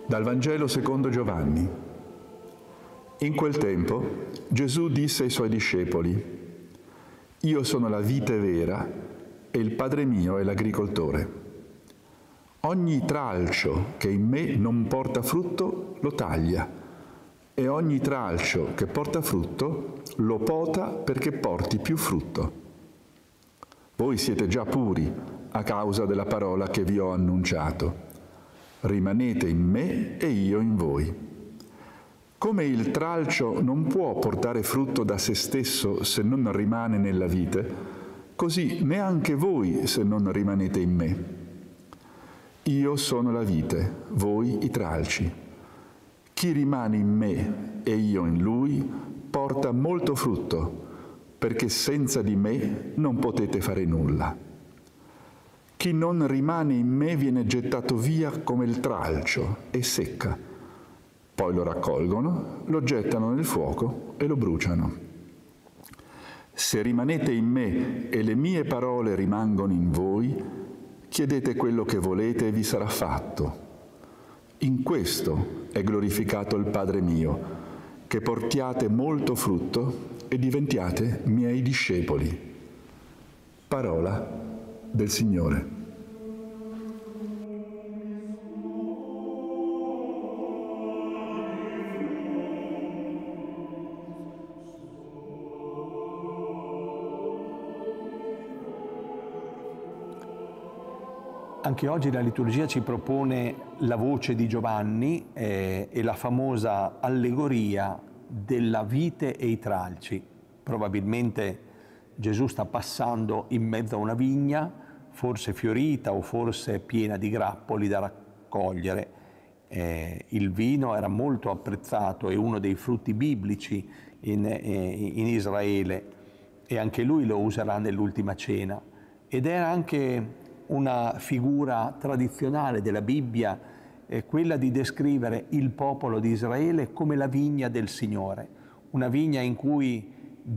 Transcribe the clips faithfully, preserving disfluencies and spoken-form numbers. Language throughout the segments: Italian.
Dal Vangelo secondo Giovanni. In quel tempo Gesù disse ai suoi discepoli: «Io sono la vite vera e il Padre mio è l'agricoltore. Ogni tralcio che in me non porta frutto lo taglia, e ogni tralcio che porta frutto lo pota perché porti più frutto. Voi siete già puri a causa della parola che vi ho annunciato. Rimanete in me e io in voi. Come il tralcio non può portare frutto da se stesso se non rimane nella vite, così neanche voi se non rimanete in me. Io sono la vite, voi i tralci. Chi rimane in me e io in lui porta molto frutto, perché senza di me non potete fare nulla. Chi non rimane in me viene gettato via come il tralcio e secca. Poi lo raccolgono, lo gettano nel fuoco e lo bruciano. Se rimanete in me e le mie parole rimangono in voi, chiedete quello che volete e vi sarà fatto. In questo è glorificato il Padre mio, che portiate molto frutto e diventiate miei discepoli». Parola del Signore. Anche oggi la liturgia ci propone la voce di Giovanni eh, e la famosa allegoria della vite e i tralci. Probabilmente Gesù sta passando in mezzo a una vigna, forse fiorita o forse piena di grappoli da raccogliere. Eh, il vino era molto apprezzato, è uno dei frutti biblici in, eh, in Israele, e anche lui lo userà nell'ultima cena. Ed era anche una figura tradizionale della Bibbia, eh, quella di descrivere il popolo di Israele come la vigna del Signore, una vigna in cui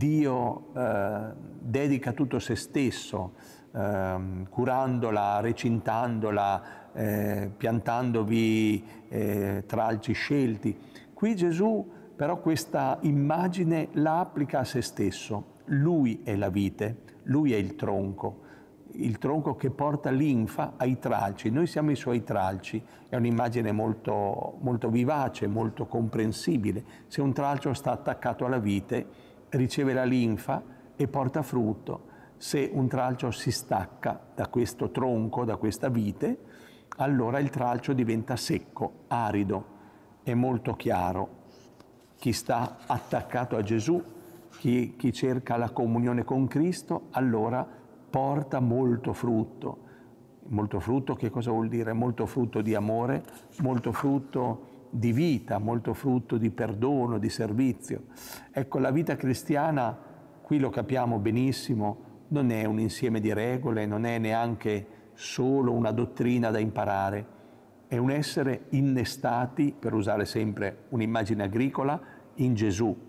Dio eh, dedica tutto se stesso, eh, curandola, recintandola, eh, piantandovi eh, tralci scelti. Qui Gesù però questa immagine la applica a se stesso. Lui è la vite, lui è il tronco, il tronco che porta linfa ai tralci. Noi siamo i suoi tralci. È un'immagine molto, molto vivace, molto comprensibile. Se un tralcio sta attaccato alla vite, riceve la linfa e porta frutto. Se un tralcio si stacca da questo tronco, da questa vite, allora il tralcio diventa secco, arido. È molto chiaro. Chi sta attaccato a Gesù, chi, chi cerca la comunione con Cristo, allora porta molto frutto. Molto frutto che cosa vuol dire? Molto frutto di amore, molto frutto di vita, molto frutto di perdono, di servizio. Ecco, la vita cristiana, qui lo capiamo benissimo, non è un insieme di regole, non è neanche solo una dottrina da imparare, è un essere innestati, per usare sempre un'immagine agricola, in Gesù.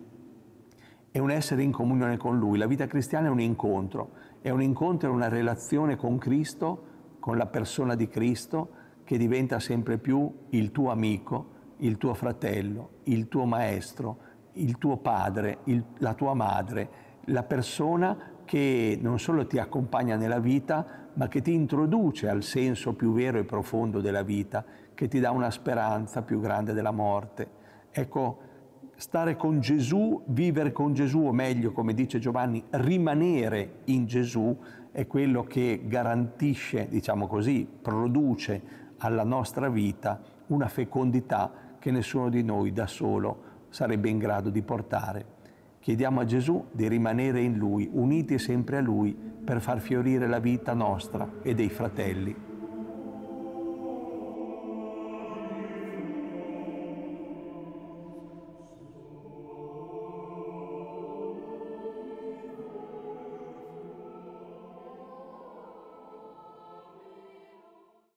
È un essere in comunione con Lui. La vita cristiana è un incontro, è un incontro e una relazione con Cristo, con la persona di Cristo, che diventa sempre più il tuo amico, il tuo fratello, il tuo maestro, il tuo padre, il, la tua madre, la persona che non solo ti accompagna nella vita, ma che ti introduce al senso più vero e profondo della vita, che ti dà una speranza più grande della morte. Ecco, stare con Gesù, vivere con Gesù, o meglio, come dice Giovanni, rimanere in Gesù, è quello che garantisce, diciamo così, produce alla nostra vita una fecondità che nessuno di noi da solo sarebbe in grado di portare. Chiediamo a Gesù di rimanere in Lui, uniti sempre a Lui, per far fiorire la vita nostra e dei fratelli.